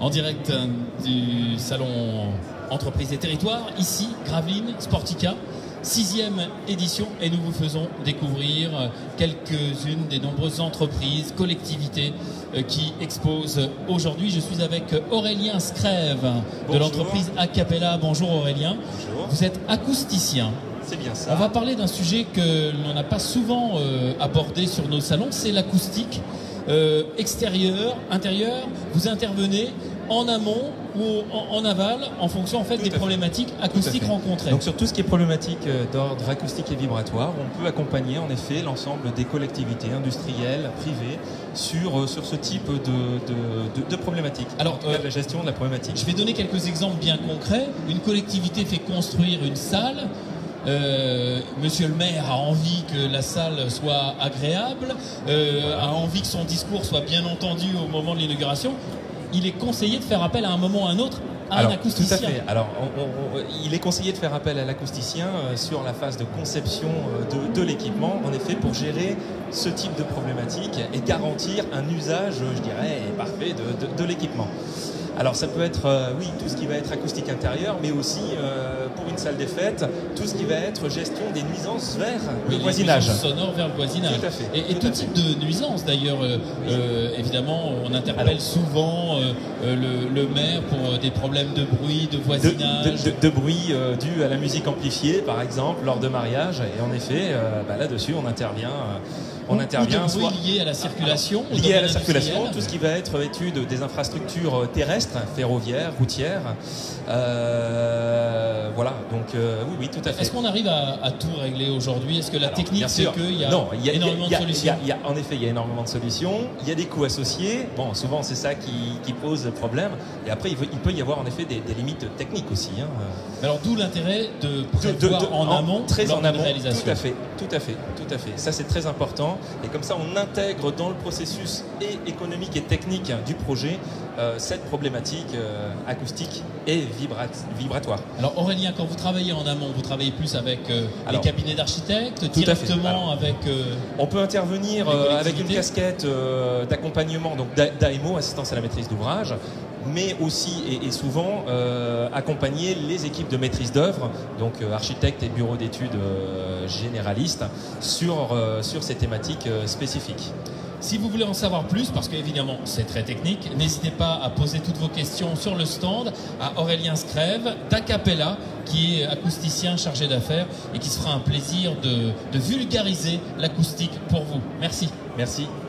En direct du salon Entreprises et Territoires, ici, Gravelines, Sportica, 6e édition, et nous vous faisons découvrir quelques-unes des nombreuses entreprises, collectivités qui exposent aujourd'hui. Je suis avec Aurélien Scrève de l'entreprise Acapella. Bonjour Aurélien. Bonjour. Vous êtes acousticien. C'est bien ça. On va parler d'un sujet que l'on n'a pas souvent abordé sur nos salons, c'est l'acoustique. Extérieur, intérieur, vous intervenez en amont ou en aval en fonction en fait des problématiques acoustiques rencontrées. Donc sur tout ce qui est problématique d'ordre acoustique et vibratoire, on peut accompagner en effet l'ensemble des collectivités industrielles, privées sur ce type de problématiques. Alors la gestion de la problématique. Je vais donner quelques exemples bien concrets. Une collectivité fait construire une salle. Monsieur le maire a envie que la salle soit agréable, a envie que son discours soit bien entendu au moment de l'inauguration. Il est conseillé de faire appel à un moment ou à un autre à un acousticien. Tout à fait. Alors, il est conseillé de faire appel à l'acousticien sur la phase de conception de l'équipement, en effet, pour gérer ce type de problématique et garantir un usage, je dirais, parfait de l'équipement. Alors ça peut être, oui, tout ce qui va être acoustique intérieur, mais aussi, pour une salle des fêtes, tout ce qui va être gestion des nuisances vers le voisinage. Les nuisances sonores vers le voisinage. Tout à fait. Et tout type de nuisances, d'ailleurs, évidemment, on interpelle souvent le maire pour des problèmes de bruit, de voisinage. De bruit dû à la musique amplifiée, par exemple, lors de mariage. Et en effet, là-dessus, on intervient. Ou de bruit lié à la circulation. Lié à la circulation, tout ce qui va être étude des infrastructures terrestres, ferroviaires, routières. Voilà, donc oui, tout à fait. Est-ce qu'on arrive à tout régler aujourd'hui? Est-ce que la technique fait qu'il y a énormément de solutions? En effet, il y a énormément de solutions. Il y a des coûts associés. Bon, souvent, c'est ça qui pose problème. Et après, il peut y avoir en effet des limites techniques aussi. Hein. Alors, d'où l'intérêt de prévoir en amont, très en amont, réalisation. Tout à fait. Ça, c'est très important. Et comme ça, on intègre dans le processus économique et technique du projet cette problématique acoustique et vibratoire. Alors Aurélien, quand vous travaillez en amont, vous travaillez plus avec les cabinets d'architectes, directement avec... on peut intervenir avec une casquette d'accompagnement, donc d'AMO, assistance à la maîtrise d'ouvrage, mais aussi et souvent accompagner les équipes de maîtrise d'œuvre, donc architectes et bureaux d'études généralistes, sur ces thématiques spécifiques. Si vous voulez en savoir plus, parce qu'évidemment c'est très technique, n'hésitez pas à poser toutes vos questions sur le stand à Aurélien Scrève d'Acapella, qui est acousticien chargé d'affaires et qui se fera un plaisir de vulgariser l'acoustique pour vous. Merci. Merci.